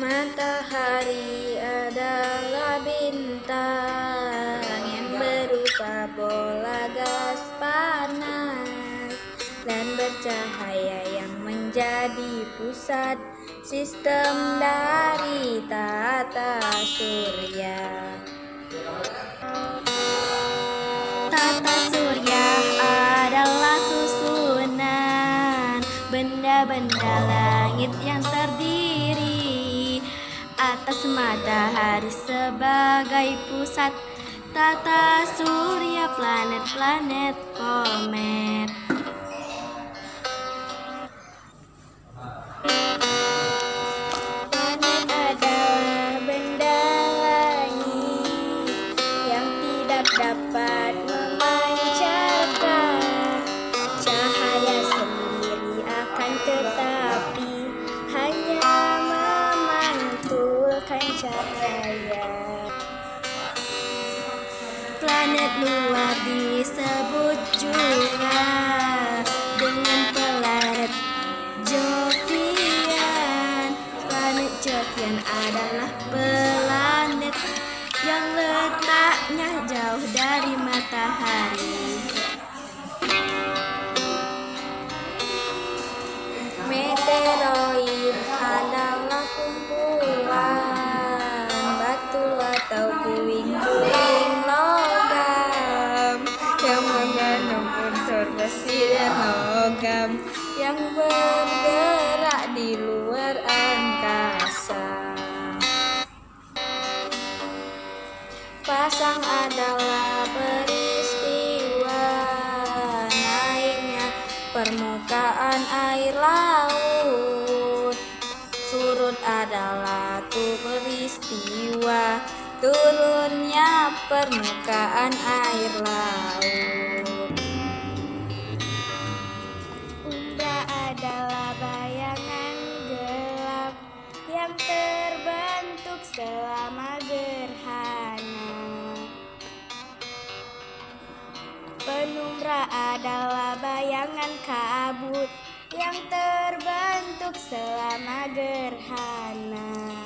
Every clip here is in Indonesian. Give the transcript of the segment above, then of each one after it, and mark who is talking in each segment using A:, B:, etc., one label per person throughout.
A: Matahari adalah bintang yang berupa bola gas panas dan bercahaya yang menjadi pusat sistem dari tata surya. Tata surya adalah susunan benda-benda langit yang terdiri atas matahari sebagai pusat. Tata surya planet-planet komet. Planet adalah benda langit yang tidak dapat memancarkan cahaya sendiri, akan tetapi hanya memantulkan cahaya. Planet luar disebut juga dengan planet Jovian. Planet Jovian adalah planet yang letaknya jauh dari matahari. Meteoroid adalah kumpulan batu atau puing-puing logam yang mengandung unsur besi dan logam yang bergerak di luar angkasa. Pasang adalah peristiwa naiknya permukaan air laut. Surut adalah peristiwa turunnya permukaan air laut. Umbra adalah bayangan gelap yang terbentuk selama gerhana. Penumbra adalah bayangan kabut yang terbentuk selama gerhana.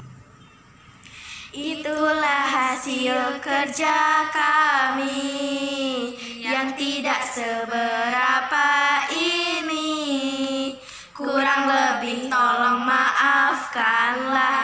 A: Itulah hasil kerja kami yang tidak seberapa ini. Kurang lebih tolong maafkanlah.